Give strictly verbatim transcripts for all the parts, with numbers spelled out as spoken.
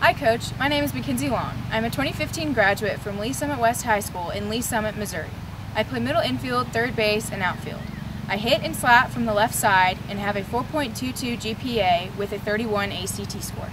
Hi Coach, my name is Mackenzie Long. I'm a twenty fifteen graduate from Lee Summit West High School in Lee Summit, Missouri. I play middle infield, third base, and outfield. I hit and slap from the left side and have a four point two two G P A with a thirty-one A C T score.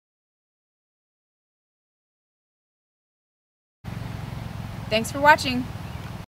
Thanks for watching.